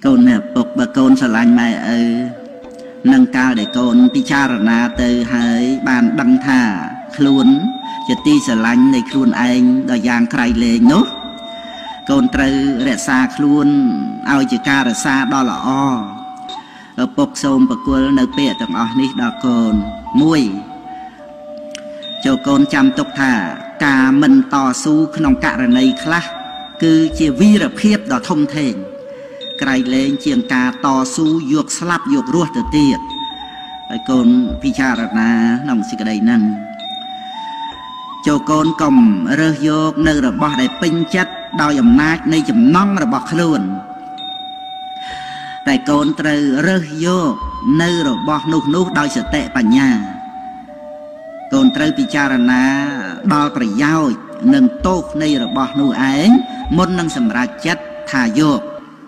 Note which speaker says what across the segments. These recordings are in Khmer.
Speaker 1: កូនមេពុកបើកូនស្រឡាញ់ម៉ែឪនឹងកាលដែលកូនពិចារណាទៅហើយបានដឹងថាខ្លួនជាទីស្រឡាញ់នៃខ្លួនឯងដល់យ៉ាងក្រៃលែងនោះកូនត្រូវរក្សាខ្លួនឲ្យជាការរក្សាដ៏ល្អឪពុកសូមប្រគល់នៅពាក្យទាំងអស់នេះដល់កូន1ចូលកូនចាំទុកថាការមិនតស៊ូក្នុងករណីខ្លះគឺជាវីរភាពដ៏ធំធេងក្រៃលែងជាងការតស៊ូយកស្លាប់យករស់ទៅទៀតហើយកូនពិចារណាក្នុងសេចក្តីហ្នឹងចូលកូនកុំរើសយកនៅរបស់ដែលពេញចិត្តដោយអំណាចនៃចំណង់របស់ខ្លួនតែកូនត្រូវរើសយកនៅរបស់នោះដោយសតិបញ្ញាកូនត្រូវពិចារណាដល់ប្រយោជន៍និងទោសនៃរបស់នោះឯងមុននឹងសម្រេចចិត្តថាយក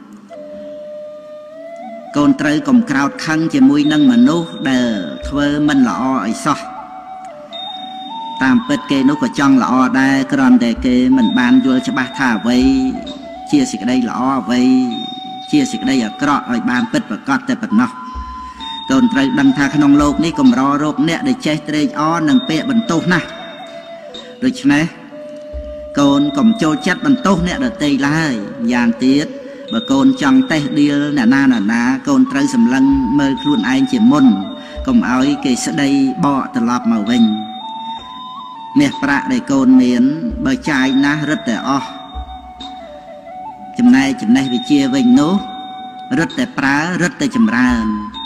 Speaker 1: កូនត្រូវកុំក្រោតខឹងជាមួយនឹងមនុស្សដែលធ្វើមិនល្អឲ្យសោះតាមពិតគេនោះក៏ចង់ល្អដែរគ្រាន់តែគេមិនបានយល់ច្បាស់ថាអ្វីជាសេចក្តីល្អអ្វីជាសេចក្តីអាក្រក់ឲ្យបានពិតប្រាកដតែប៉ុណ្ណោះកូនត្រូវដឹងថាក្នុងโลกនេះកម្ររកអ្នកដែលចេះត្រេកអរនឹងពាក្យបន្ទោសណាស់ដូច្នេះកូនកុំចូលចិត្តបន្ទោសអ្នកដទៃឡើយយ៉ាងទៀតបើកូនចង់តេះដៀលអ្នកណាកូនត្រូវសម្លឹងមើលខ្លួនឯងជាមុនកុំឲ្យគេស្ដីបកត្រឡប់មកវិញមាសប្រាក់ដែលកូនមានបើចាយណាស់រឹតតែអស់ចំណែកចំណេះវិជ្ជាវិញនោះរឹតតែប្រើរឹតតែចម្រើ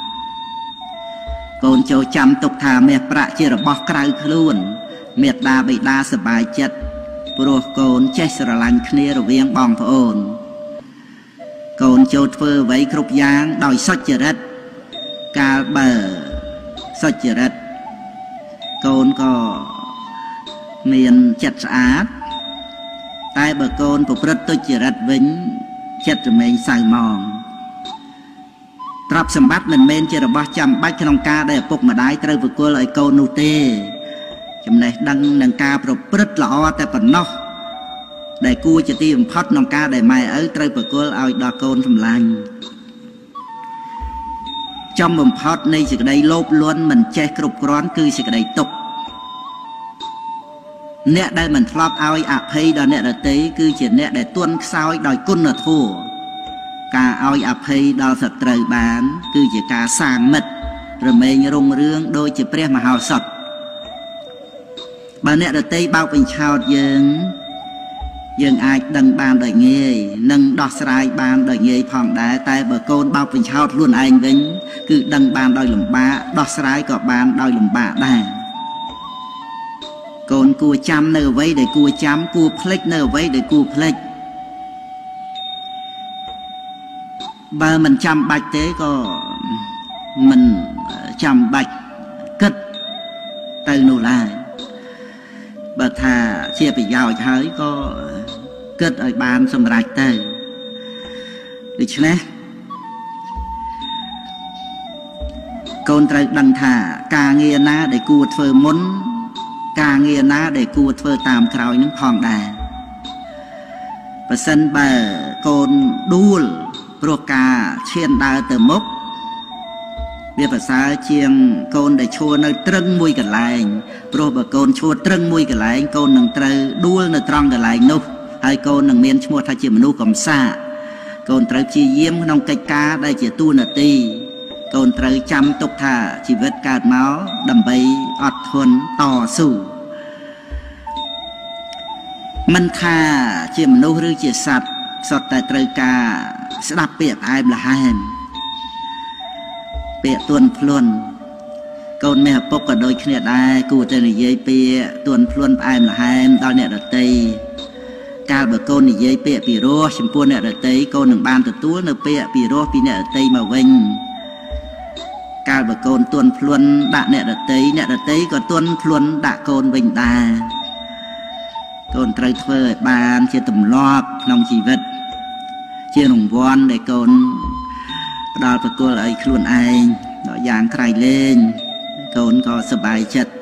Speaker 1: នកូនចូលចាំទុកថាមាសប្រាក់ជារបស់ក្រៅខ្លួនមេត្តាបិតាសប្បាយចិត្តព្រោះកូនចេះស្រឡាញ់គ្នារវាងបងប្អូនកូនចូលធ្វើអ្វីគ្រប់យ៉ាងដោយសុចរិតកាលបើសុចរិតកូនក៏មានចិត្តស្អាតតែបើកូនប្រព្រឹត្តទុច្ចរិតវិញចិត្តរមែងសៅហ្មងទ្រព្យសម្បត្តិមិនមែនជារបស់ចាំបាច់ក្នុងការដែលឪពុកម្ដាយត្រូវប្រគល់ឲ្យកូននោះទេចំណេះដឹងនឹងការប្រព្រឹត្តល្អតែប៉ុណ្ណោះដែលគួរជាទីបំផុតក្នុងការដែលម៉ែឪត្រូវប្រគល់ឲ្យដល់កូនសម្លាញ់ចំបំផុតនៃសេចក្តីលោភលន់មិនចេះគ្រប់គ្រាន់គឺសេចក្តីទុក្ខអ្នកដែលមិនធ្លាប់ឲ្យអភ័យដល់អ្នកដទៃគឺជាអ្នកដែលទន់ខ្សោយដោយគុណធម៌ការឲ្យអភ័យដល់សត្រូវបានគឺជាការសាងមិត្តរមែងរុងរឿងដូចជាព្រះមហោសថបើអ្នកដទៃបោកបញ្ឆោតយើងអាចដឹងបានដោយងាយនិងដោះស្រាយបានដោយងាយផងដែរតែបើកូនបោកបញ្ឆោតខ្លួនឯងវិញគឺដឹងបានដោយលំបាកដោះស្រាយក៏បានដោយលំបាកដែរកូនគួរចាំនៅអ្វីដែលគួរចាំគួរភ្លេចនៅអ្វីដែលគួរភ្លេចបើមិនចាំបាច់ទេក៏មិនចាំបាច់គិតទៅនោះឡើយបើថាជាប្រយោជន៍ហើយក៏គិតឲ្យបានសម្រេចទៅដូច្នេះកូនត្រូវដឹងថាការងារណាដែលគួរធ្វើមុនការងារណាដែលគួរធ្វើតាមក្រោយនឹងផងដែរបើសិនបើកូនដួលព្រោះការឈានដើរទៅមុខវាប្រសើរជាងកូនដែលឈរនៅត្រឹងមួយកន្លែងព្រោះបើកូនឈរត្រឹងមួយកន្លែងកូននឹងត្រូវដួលនៅត្រង់កន្លែងនោះហើយកូននឹងមានឈ្មោះថាជាមនុស្សកំសាកូនត្រូវព្យាយាមក្នុងកិច្ចការដែលជាតួនាទីកូនត្រូវចាំទុកថាជីវិតកើតមកដើម្បីអត់ធន់តស៊ូមិនថាជាមនុស្សឬជាសត្វសុទ្ធតែត្រូវការស្ដាប់ពាក្យផ្អែមល្ហែមពាក្យទន់ភ្លន់កូនមេឪពុកក៏ដូចគ្នាដែរគួរតែនិយាយពាក្យទន់ភ្លន់ផ្អែមល្ហែមដល់អ្នកដទៃកាលបើកូននិយាយពាក្យពីរោះចំពោះអ្នកដទៃកូននឹងបានទទួលនៅពាក្យពីរោះពីអ្នកដទៃមកវិញកាលបើកូនទន់ភ្លន់ដាក់អ្នកដទៃក៏ទន់ភ្លន់ដាក់កូនវិញដែរកូនត្រូវធ្វើឲ្យបានជាទម្លាប់ក្នុងជីវិតជារង្វាន់ដែលកូនផ្ដល់ប្រគល់ឲ្យខ្លួនឯងដល់យ៉ាងក្រៃលែងកូនក៏សប្បាយចិត្ត